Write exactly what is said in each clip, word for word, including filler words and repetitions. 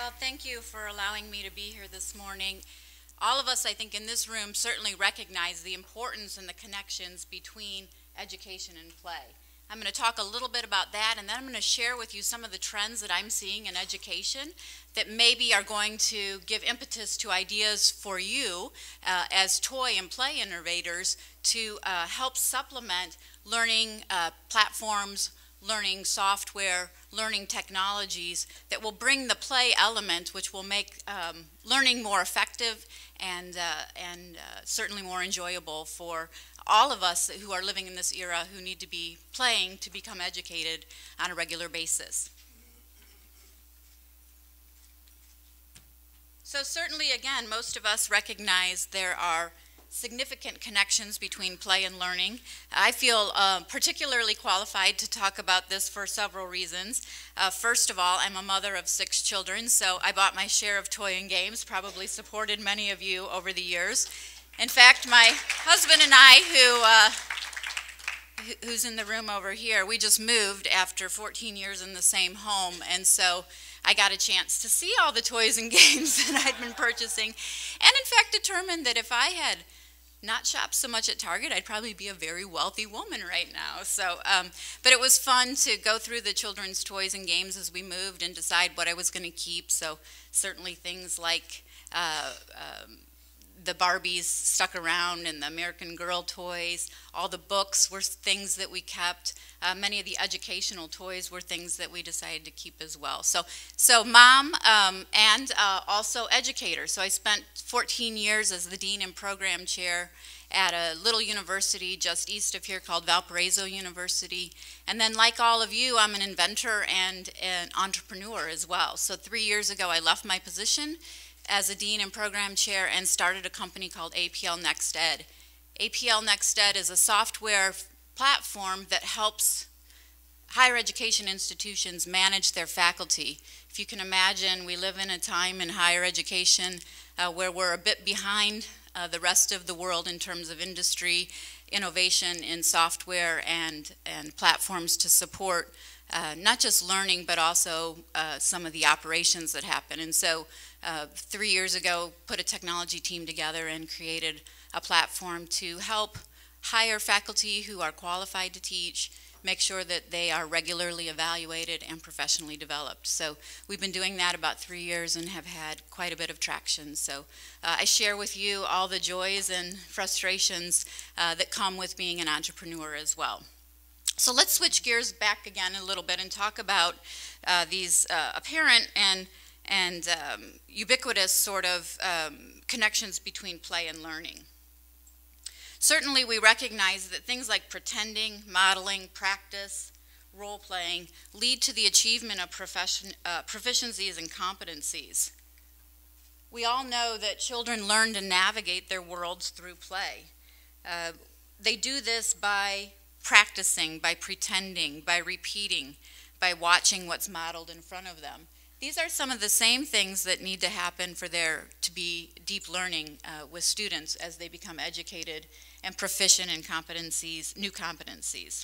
Well, thank you for allowing me to be here this morning. All of us, I think, in this room certainly recognize the importance and the connections between education and play. I'm going to talk a little bit about that, and then I'm going to share with you some of the trends that I'm seeing in education that maybe are going to give impetus to ideas for you uh, as toy and play innovators to uh, help supplement learning uh, platforms, learning software, learning technologies that will bring the play element, which will make um, learning more effective and, uh, and uh, certainly more enjoyable for all of us who are living in this era who need to be playing to become educated on a regular basis. So certainly, again, most of us recognize there are significant connections between play and learning. I feel uh, particularly qualified to talk about this for several reasons. Uh, first of all, I'm a mother of six children, so I bought my share of toy and games, probably supported many of you over the years. In fact, my husband and I, who, uh, who's in the room over here, we just moved after fourteen years in the same home, and so I got a chance to see all the toys and games that I'd been purchasing, and in fact determined that if I had not shopped so much at Target, I'd probably be a very wealthy woman right now. So, um, but it was fun to go through the children's toys and games as we moved and decide what I was going to keep. So certainly things like uh, um, the Barbies stuck around and the American Girl toys. All the books were things that we kept. Uh, many of the educational toys were things that we decided to keep as well. So, so mom um, and uh, also educator. So I spent fourteen years as the dean and program chair at a little university just east of here called Valparaiso University. And then like all of you, I'm an inventor and an entrepreneur as well. So three years ago, I left my position as a dean and program chair and started a company called A P L nextED. A P L nextED is a software platform that helps higher education institutions manage their faculty. If you can imagine, we live in a time in higher education uh, where we're a bit behind uh, the rest of the world in terms of industry, innovation in software and, and platforms to support uh, not just learning, but also uh, some of the operations that happen. And so uh, three years ago, put a technology team together and created a platform to help hire faculty who are qualified to teach, make sure that they are regularly evaluated and professionally developed. So we've been doing that about three years and have had quite a bit of traction. So uh, I share with you all the joys and frustrations uh, that come with being an entrepreneur as well. So let's switch gears back again a little bit and talk about uh, these uh, apparent and and um, ubiquitous sort of um, connections between play and learning. Certainly we recognize that things like pretending, modeling, practice, role-playing lead to the achievement of profession, uh, proficiencies and competencies. We all know that children learn to navigate their worlds through play. Uh, they do this by practicing, by pretending, by repeating, by watching what's modeled in front of them. These are some of the same things that need to happen for there to be deep learning uh, with students as they become educated and proficient in competencies, new competencies.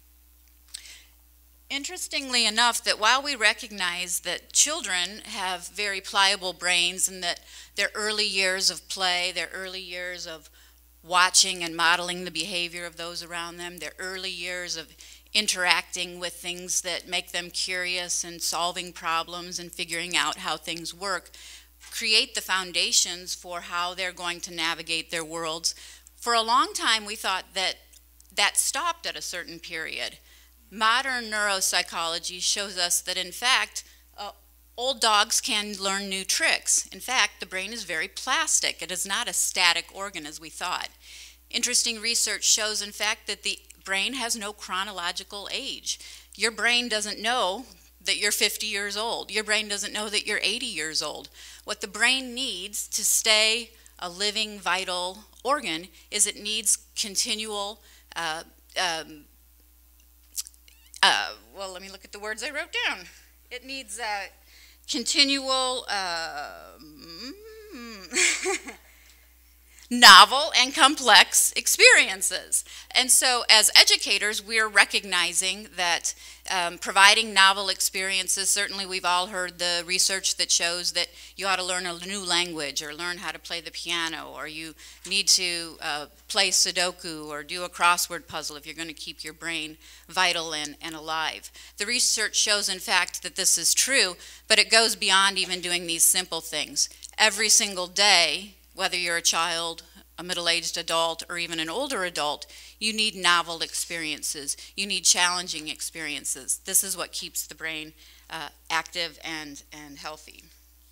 Interestingly enough, that while we recognize that children have very pliable brains and that their early years of play, their early years of watching and modeling the behavior of those around them, their early years of interacting with things that make them curious and solving problems and figuring out how things work, create the foundations for how they're going to navigate their worlds. For a long time, we thought that that stopped at a certain period. Modern neuropsychology shows us that, in fact, uh, old dogs can learn new tricks. In fact, the brain is very plastic. It is not a static organ as we thought. Interesting research shows, in fact, that the brain has no chronological age. Your brain doesn't know that you're fifty years old. Your brain doesn't know that you're eighty years old. What the brain needs to stay a living, vital organ is it needs continual, uh, um, uh, well, let me look at the words I wrote down. It needs uh, continual, uh, novel and complex experiences. And so as educators, we're recognizing that um, providing novel experiences, certainly we've all heard the research that shows that you ought to learn a new language or learn how to play the piano, or you need to uh, play Sudoku or do a crossword puzzle if you're going to keep your brain vital and, and alive. The research shows, in fact, that this is true, but it goes beyond even doing these simple things. Every single day, whether you're a child, a middle-aged adult, or even an older adult, you need novel experiences. You need challenging experiences. This is what keeps the brain uh, active and, and healthy.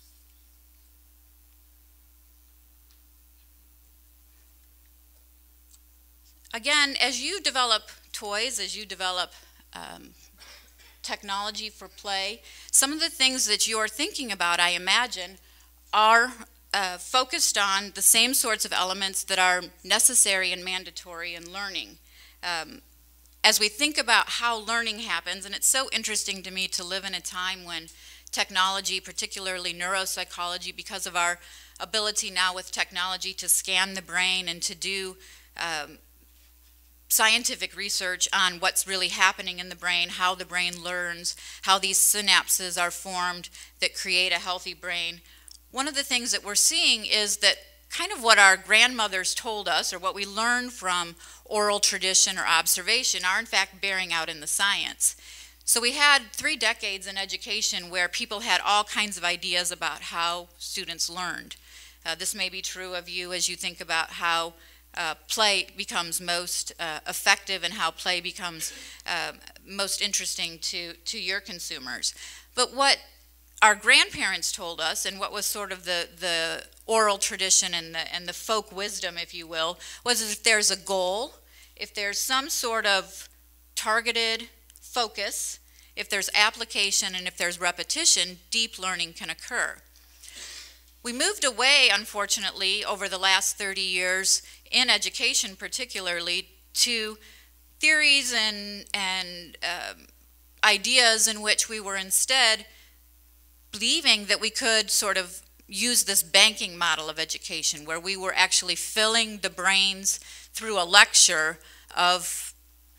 Again, as you develop toys, as you develop um, technology for play, some of the things that you're thinking about, I imagine, are uh, focused on the same sorts of elements that are necessary and mandatory in learning. Um, as we think about how learning happens, and it's so interesting to me to live in a time when technology, particularly neuropsychology, because of our ability now with technology to scan the brain and to do um, scientific research on what's really happening in the brain, how the brain learns, how these synapses are formed that create a healthy brain. One of the things that we're seeing is that kind of what our grandmothers told us, or what we learned from oral tradition or observation, are in fact bearing out in the science. So we had three decades in education where people had all kinds of ideas about how students learned. Uh, this may be true of you as you think about how uh, play becomes most uh, effective and how play becomes uh, most interesting to, to your consumers. But what our grandparents told us, and what was sort of the, the oral tradition and the, and the folk wisdom, if you will, was if there's a goal, if there's some sort of targeted focus, if there's application, and if there's repetition, deep learning can occur. We moved away, unfortunately, over the last thirty years, in education particularly, to theories and, and um, ideas in which we were instead believing that we could sort of use this banking model of education, where we were actually filling the brains through a lecture of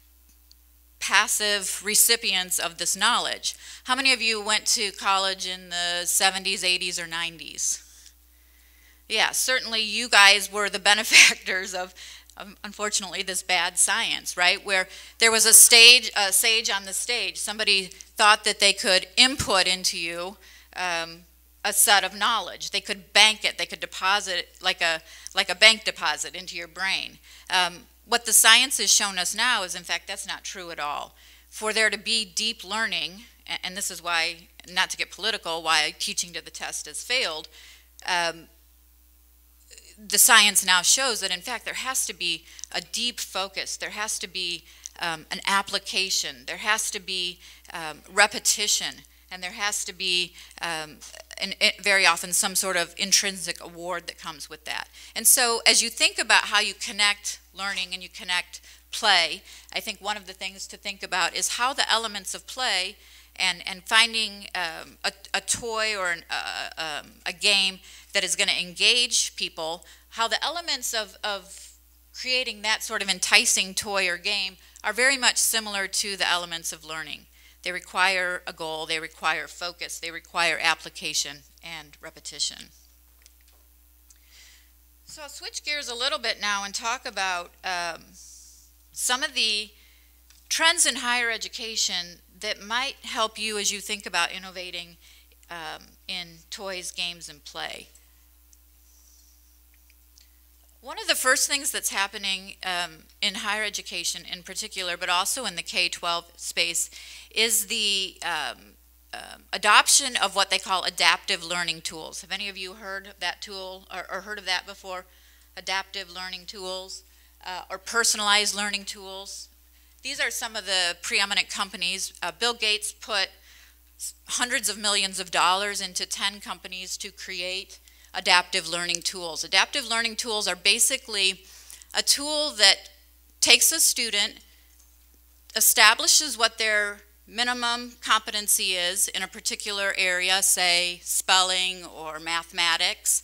passive recipients of this knowledge. How many of you went to college in the seventies, eighties, or nineties? Yeah, certainly you guys were the benefactors of, um, unfortunately, this bad science, right? Where there was a stage, a sage on the stage. Somebody thought that they could input into you um, a set of knowledge. They could bank it. They could deposit it like a, like a bank deposit into your brain. Um, what the science has shown us now is, in fact, that's not true at all. For there to be deep learning, and this is why, not to get political, why teaching to the test has failed, um, the science now shows that, in fact, there has to be a deep focus. There has to be um, an application. There has to be um, repetition. And there has to be, um, an, it, very often, some sort of intrinsic award that comes with that. And so as you think about how you connect learning and you connect play, I think one of the things to think about is how the elements of play and, and finding um, a, a toy or an, uh, um, a game that is going to engage people, how the elements of, of creating that sort of enticing toy or game are very much similar to the elements of learning. They require a goal, they require focus, they require application and repetition. So I'll switch gears a little bit now and talk about um, some of the trends in higher education that might help you as you think about innovating um, in toys, games, and play. One of the first things that's happening um, in higher education in particular, but also in the K twelve space, is the um, um, adoption of what they call adaptive learning tools. Have any of you heard of that tool or, or heard of that before? Adaptive learning tools uh, or personalized learning tools. These are some of the preeminent companies. Uh, Bill Gates put hundreds of millions of dollars into ten companies to create adaptive learning tools. Adaptive learning tools are basically a tool that takes a student, establishes what their minimum competency is in a particular area, say spelling or mathematics,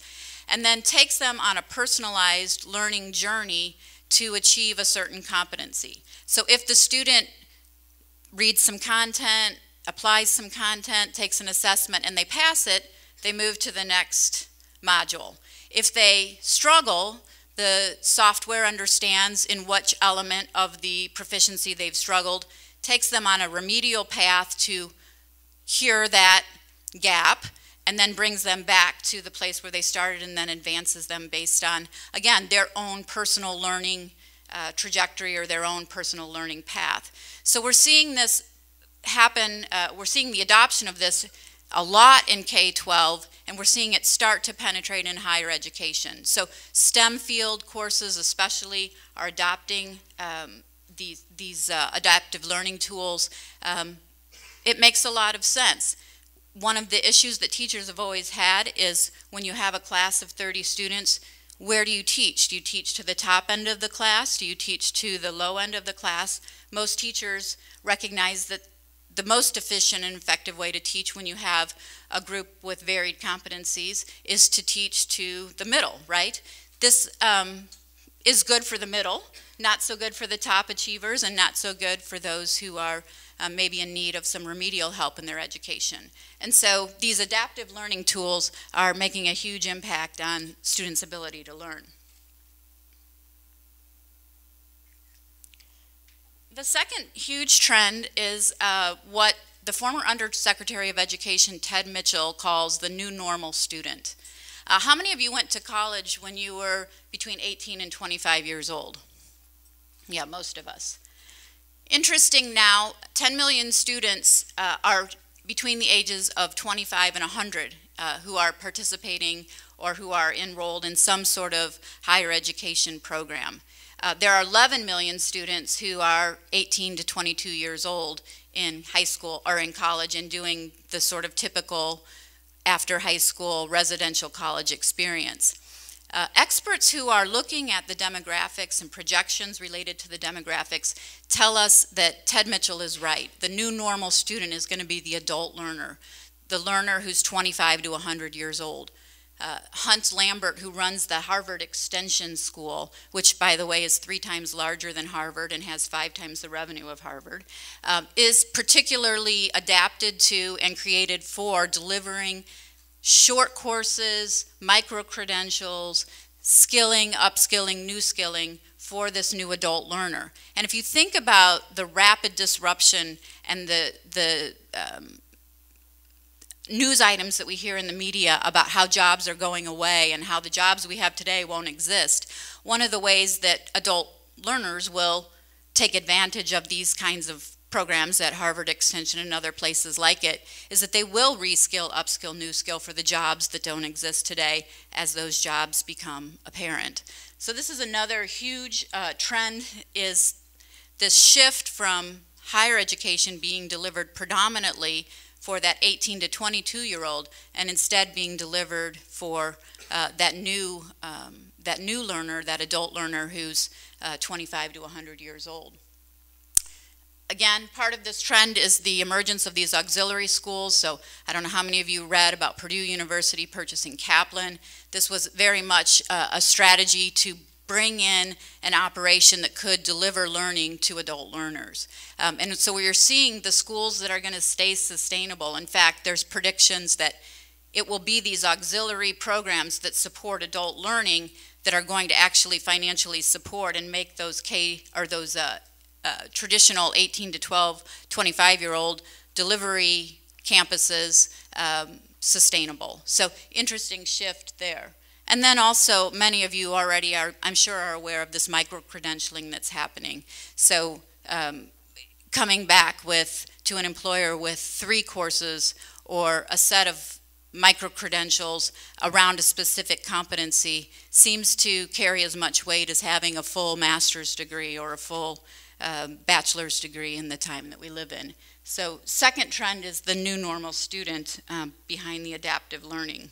and then takes them on a personalized learning journey to achieve a certain competency. So if the student reads some content, applies some content, takes an assessment, and they pass it, they move to the next module. If they struggle, the software understands in which element of the proficiency they've struggled, takes them on a remedial path to cure that gap, and then brings them back to the place where they started and then advances them based on, again, their own personal learning uh, trajectory or their own personal learning path. So we're seeing this happen, uh, we're seeing the adoption of this a lot in K twelve, and we're seeing it start to penetrate in higher education. So STEM field courses especially are adopting um, these, these uh, adaptive learning tools. Um, it makes a lot of sense. One of the issues that teachers have always had is when you have a class of thirty students, where do you teach? Do you teach to the top end of the class? Do you teach to the low end of the class? Most teachers recognize that the most efficient and effective way to teach when you have a group with varied competencies is to teach to the middle, right? This um, is good for the middle, not so good for the top achievers, and not so good for those who are uh, maybe in need of some remedial help in their education. And so these adaptive learning tools are making a huge impact on students' ability to learn. The second huge trend is uh, what the former Undersecretary of Education, Ted Mitchell, calls the new normal student. Uh, how many of you went to college when you were between eighteen and twenty-five years old? Yeah, most of us. Interesting now, ten million students uh, are between the ages of twenty-five and one hundred uh, who are participating or who are enrolled in some sort of higher education program. Uh, there are eleven million students who are eighteen to twenty-two years old in high school or in college and doing the sort of typical after high school residential college experience. Uh, experts who are looking at the demographics and projections related to the demographics tell us that Ted Mitchell is right. The new normal student is going to be the adult learner, the learner who's twenty-five to one hundred years old. Uh, Hunt Lambert, who runs the Harvard Extension School, which, by the way, is three times larger than Harvard and has five times the revenue of Harvard, um, is particularly adapted to and created for delivering short courses, micro-credentials, skilling, upskilling, new skilling for this new adult learner. And if you think about the rapid disruption and the, the um, news items that we hear in the media about how jobs are going away and how the jobs we have today won't exist, one of the ways that adult learners will take advantage of these kinds of programs at Harvard Extension and other places like it is that they will reskill, upskill, new skill for the jobs that don't exist today as those jobs become apparent. So this is another huge uh, trend, is this shift from higher education being delivered predominantly for that eighteen to twenty-two year old and instead being delivered for uh, that new um, that new learner, that adult learner who's uh, twenty-five to one hundred years old. Again, part of this trend is the emergence of these auxiliary schools. So I don't know how many of you read about Purdue University purchasing Kaplan. This was very much uh, a strategy to bring in an operation that could deliver learning to adult learners. Um, and so we are seeing the schools that are going to stay sustainable. In fact, there's predictions that it will be these auxiliary programs that support adult learning that are going to actually financially support and make those K or those uh, uh, traditional eighteen to twelve, twenty-five year old delivery campuses um, sustainable. So interesting shift there. And then also, many of you already are, I'm sure, are aware of this micro-credentialing that's happening. So um, coming back with to an employer with three courses or a set of micro-credentials around a specific competency seems to carry as much weight as having a full master's degree or a full uh, bachelor's degree in the time that we live in. So second trend is the new normal student um, behind the adaptive learning.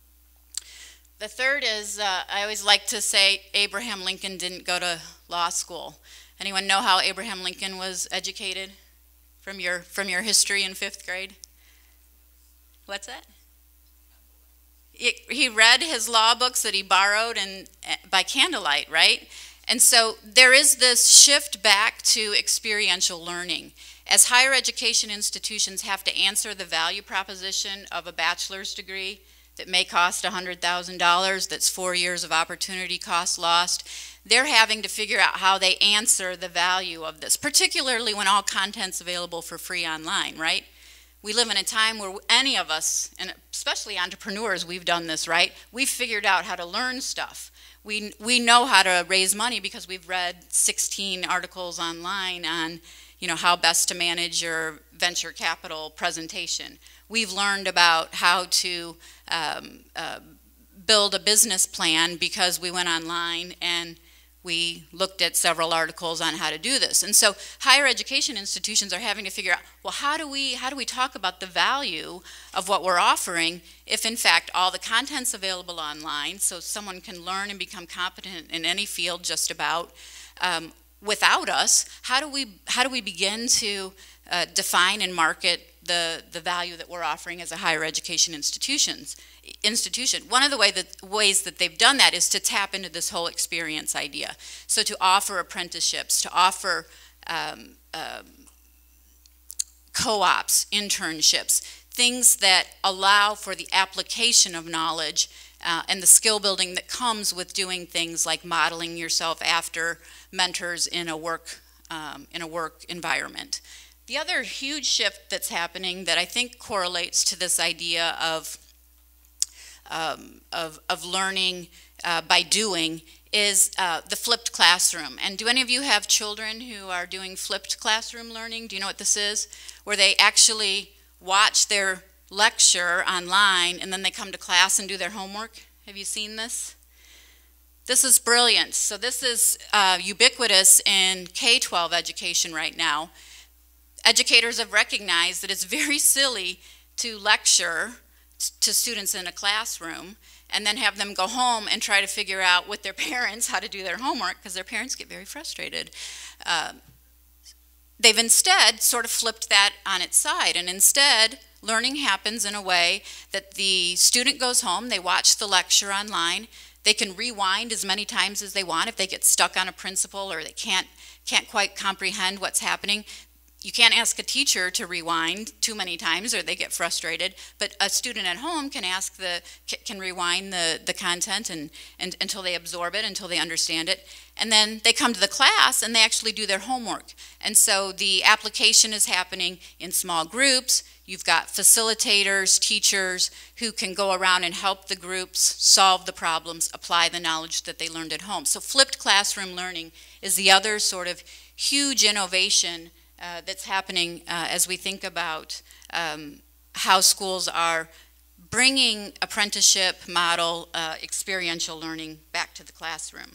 The third is, uh, I always like to say Abraham Lincoln didn't go to law school. Anyone know how Abraham Lincoln was educated from your, from your history in fifth grade? What's that? It, he read his law books that he borrowed and by candlelight, right? And so there is this shift back to experiential learning. As higher education institutions have to answer the value proposition of a bachelor's degree that may cost one hundred thousand dollars, that's four years of opportunity cost lost, they're having to figure out how they answer the value of this, particularly when all content's available for free online, right? We live in a time where any of us, and especially entrepreneurs, we've done this, right? We've figured out how to learn stuff. We, we know how to raise money because we've read sixteen articles online on, you know, how best to manage your venture capital presentation. We've learned about how to um, uh, build a business plan because we went online and we looked at several articles on how to do this. And so higher education institutions are having to figure out, well, how do we, how do we talk about the value of what we're offering if, in fact, all the content's available online so someone can learn and become competent in any field just about um, without us? How do we, how do we begin to uh, define and market the, the value that we're offering as a higher education institutions? institution. One of the way that, ways that they've done that is to tap into this whole experience idea. So to offer apprenticeships, to offer um, um, co-ops, internships, things that allow for the application of knowledge uh, and the skill building that comes with doing things like modeling yourself after mentors in a work, um, in a work environment. The other huge shift that's happening that I think correlates to this idea of Um, of, of learning uh, by doing is uh, the flipped classroom. And do any of you have children who are doing flipped classroom learning? Do you know what this is? Where they actually watch their lecture online and then they come to class and do their homework. Have you seen this? This is brilliant. So this is uh, ubiquitous in K twelve education right now. Educators have recognized that it's very silly to lecture to students in a classroom and then have them go home and try to figure out with their parents how to do their homework because their parents get very frustrated. Uh, they've instead sort of flipped that on its side, and instead learning happens in a way that the student goes home, they watch the lecture online, they can rewind as many times as they want if they get stuck on a principle or they can't, can't quite comprehend what's happening. You can't ask a teacher to rewind too many times or they get frustrated, but a student at home can ask the, can rewind the, the content and, and until they absorb it, until they understand it. And then they come to the class and they actually do their homework. And so the application is happening in small groups. You've got facilitators, teachers who can go around and help the groups solve the problems, apply the knowledge that they learned at home. So flipped classroom learning is the other sort of huge innovation Uh, that's happening uh, as we think about um, how schools are bringing apprenticeship model uh, experiential learning back to the classroom.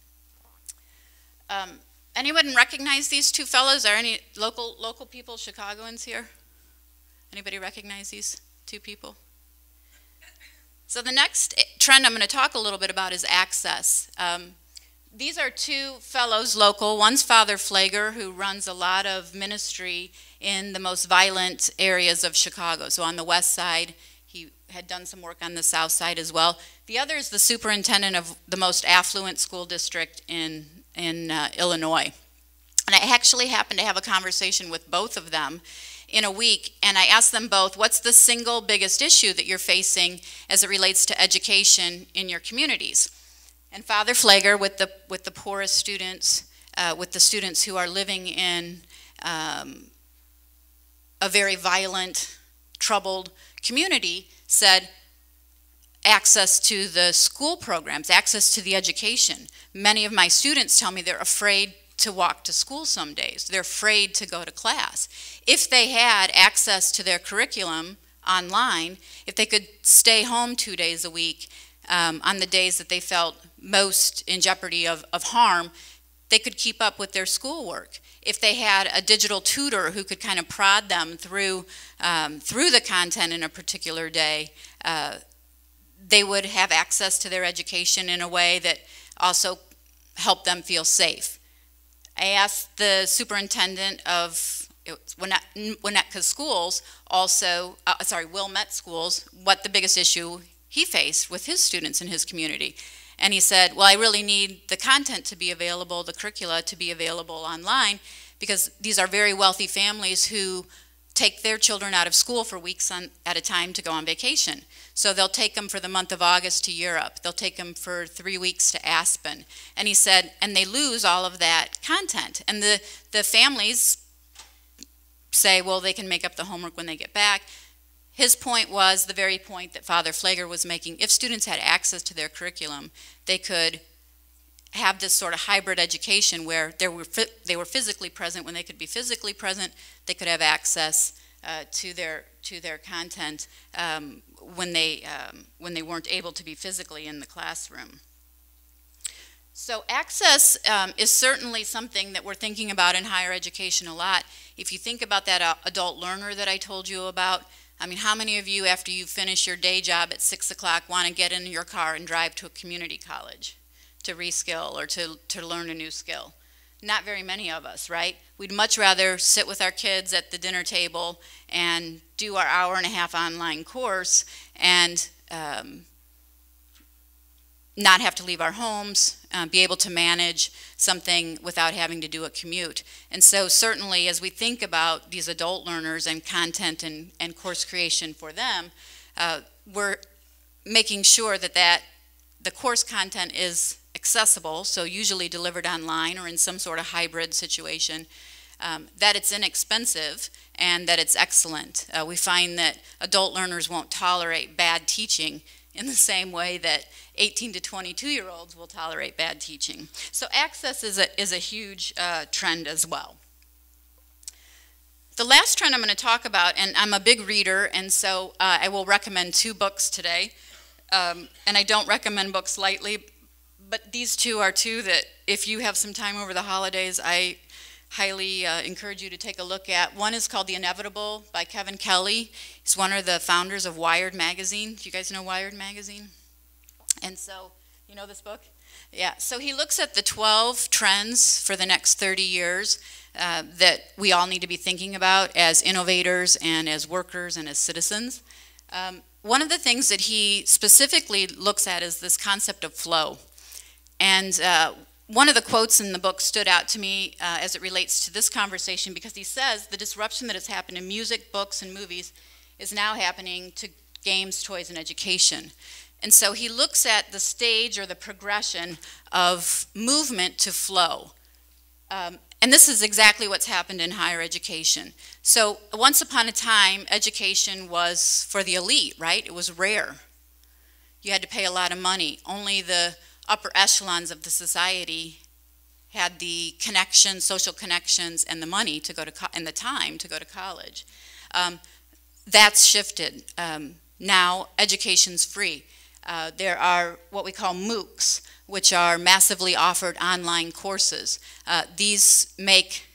Um, anyone recognize these two fellows? Are any local, local people, Chicagoans here? Anybody recognize these two people? So the next trend I'm going to talk a little bit about is access. Um, These are two fellows local. One's Father Flager, who runs a lot of ministry in the most violent areas of Chicago. So on the west side, he had done some work on the south side as well. The other is the superintendent of the most affluent school district in, in uh, Illinois. And I actually happened to have a conversation with both of them in a week, and I asked them both, what's the single biggest issue that you're facing as it relates to education in your communities? And Father Flager, with the, with the poorest students, uh, with the students who are living in um, a very violent, troubled community, said access to the school programs, access to the education. Many of my students tell me they're afraid to walk to school some days. They're afraid to go to class. If they had access to their curriculum online, if they could stay home two days a week, Um, on the days that they felt most in jeopardy of, of harm, they could keep up with their schoolwork. If they had a digital tutor who could kind of prod them through, um, through the content in a particular day, uh, they would have access to their education in a way that also helped them feel safe. I asked the superintendent of Winnetka Schools, also, uh, sorry, Wilmette Schools, what the biggest issue he faced with his students in his community. And he said, well, I really need the content to be available, the curricula to be available online, because these are very wealthy families who take their children out of school for weeks on, at a time to go on vacation. So they'll take them for the month of August to Europe. They'll take them for three weeks to Aspen. And he said, and they lose all of that content. And the, the families say, well, they can make up the homework when they get back. His point was the very point that Father Flager was making. If students had access to their curriculum, they could have this sort of hybrid education where they were, they were physically present when they could be physically present. They could have access uh, to their to their content um, when they um, when they weren't able to be physically in the classroom. So access um, is certainly something that we're thinking about in higher education a lot. If you think about that uh, adult learner that I told you about, I mean, how many of you, after you finish your day job at six o'clock, want to get in your car and drive to a community college to reskill or to, to learn a new skill? Not very many of us, right? We'd much rather sit with our kids at the dinner table and do our hour and a half online course and um, not have to leave our homes, uh, be able to manage something without having to do a commute. And so certainly as we think about these adult learners and content and, and course creation for them, uh, we're making sure that, that the course content is accessible, so usually delivered online or in some sort of hybrid situation, um, that it's inexpensive and that it's excellent. Uh, we find that adult learners won't tolerate bad teaching in the same way that eighteen to twenty-two year olds will tolerate bad teaching. So access is a, is a huge uh, trend as well. The last trend I'm going to talk about, and I'm a big reader, and so uh, I will recommend two books today. Um, and I don't recommend books lightly, but these two are two that if you have some time over the holidays, I highly uh, encourage you to take a look at. One is called The Inevitable by Kevin Kelly. He's one of the founders of Wired magazine. Do you guys know Wired magazine? And so, you know this book? Yeah, so he looks at the twelve trends for the next thirty years uh, that we all need to be thinking about as innovators and as workers and as citizens. Um, one of the things that he specifically looks at is this concept of flow. And uh, one of the quotes in the book stood out to me uh, as it relates to this conversation, because he says the disruption that has happened in music, books, and movies is now happening to games, toys, and education. And so he looks at the stage or the progression of movement to flow. Um, and this is exactly what's happened in higher education. So once upon a time, education was for the elite, right? It was rare. You had to pay a lot of money. Only the upper echelons of the society had the connections, social connections, and the money to go to co and the time to go to college. Um, that's shifted. Um, now education's free. Uh, there are what we call MOOCs, which are massively offered online courses. Uh, these make,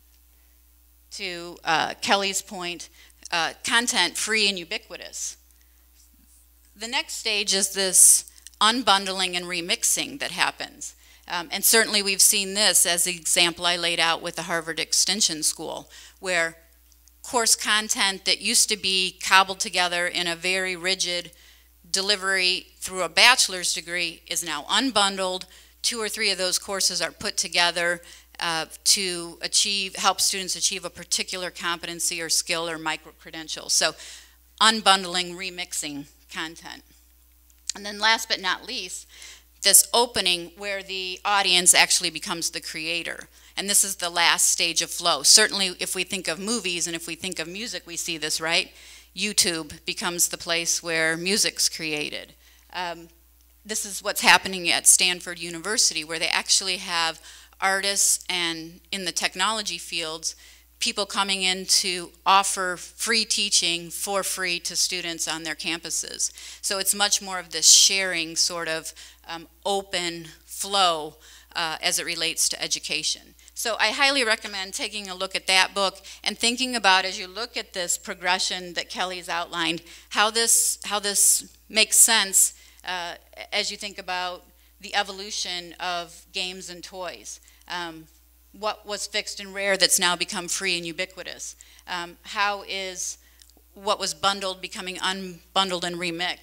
to uh, Kelly's point, uh, content free and ubiquitous. The next stage is this unbundling and remixing that happens. Um, and certainly we've seen this as the example I laid out with the Harvard Extension School, where course content that used to be cobbled together in a very rigid delivery through a bachelor's degree is now unbundled. Two or three of those courses are put together uh, to achieve, help students achieve a particular competency or skill or micro-credential. So unbundling, remixing content. And then last but not least, this opening where the audience actually becomes the creator. And this is the last stage of flow. Certainly if we think of movies and if we think of music, we see this, right? YouTube becomes the place where music's created. Um, this is what's happening at Stanford University, where they actually have artists and in the technology fields, people coming in to offer free teaching for free to students on their campuses. So it's much more of this sharing sort of um, open flow uh, as it relates to education. So I highly recommend taking a look at that book and thinking about, as you look at this progression that Kelly's outlined, how this, how this makes sense uh, as you think about the evolution of games and toys. Um, what was fixed and rare that's now become free and ubiquitous? Um, how is what was bundled becoming unbundled and remixed?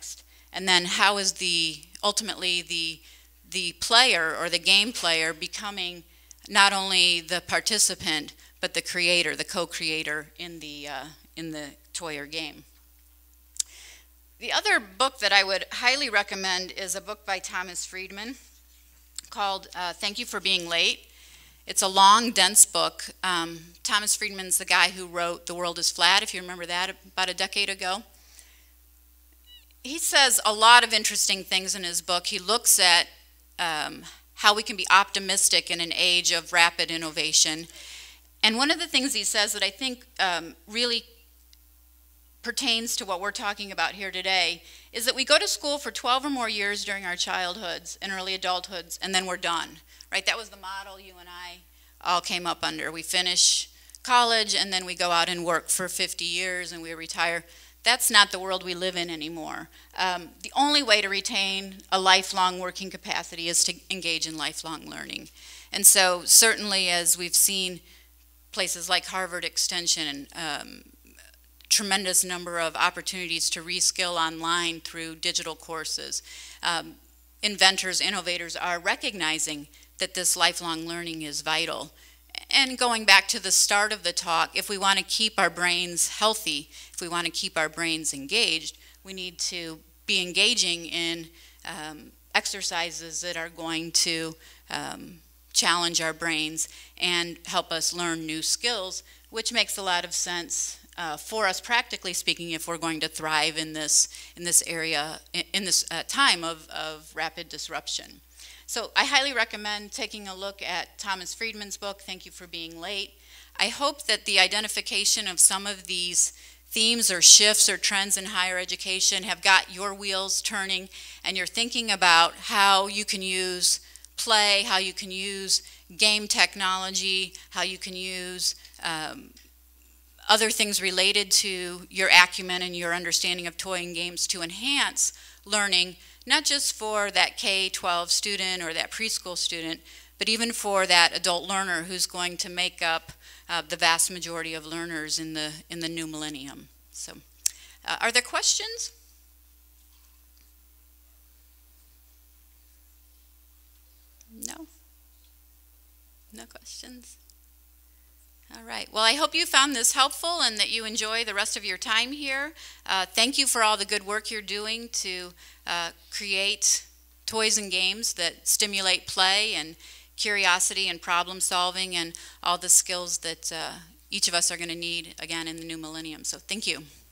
And then how is the, ultimately the, the player or the game player becoming not only the participant, but the creator, the co-creator in the, uh, in the toy or game. The other book that I would highly recommend is a book by Thomas Friedman called uh, Thank You for Being Late. It's a long, dense book. Um, Thomas Friedman's the guy who wrote The World is Flat, if you remember that, about a decade ago. He says a lot of interesting things in his book. He looks at um, how we can be optimistic in an age of rapid innovation. And one of the things he says that I think um, really pertains to what we're talking about here today is that we go to school for twelve or more years during our childhoods and early adulthoods, and then we're done, right? That was the model you and I all came up under. We finish college, and then we go out and work for fifty years, and we retire. That's not the world we live in anymore. Um, the only way to retain a lifelong working capacity is to engage in lifelong learning. And so certainly as we've seen places like Harvard Extension, um, tremendous number of opportunities to reskill online through digital courses. Um, inventors, innovators are recognizing that this lifelong learning is vital. And going back to the start of the talk, if we want to keep our brains healthy, if we want to keep our brains engaged, we need to be engaging in um, exercises that are going to um, challenge our brains and help us learn new skills, which makes a lot of sense Uh, for us, practically speaking, if we're going to thrive in this in this area, in, in this uh, time of, of rapid disruption. So I highly recommend taking a look at Thomas Friedman's book, Thank You for Being Late. I hope that the identification of some of these themes or shifts or trends in higher education have got your wheels turning, and you're thinking about how you can use play, how you can use game technology, how you can use um, other things related to your acumen and your understanding of toy and games to enhance learning, not just for that K twelve student or that preschool student, but even for that adult learner who's going to make up uh, the vast majority of learners in the, in the new millennium. So, uh, are there questions? No? No questions? All right. Well, I hope you found this helpful and that you enjoy the rest of your time here. Uh, thank you for all the good work you're doing to uh, create toys and games that stimulate play and curiosity and problem solving and all the skills that uh, each of us are going to need, again, in the new millennium. So thank you.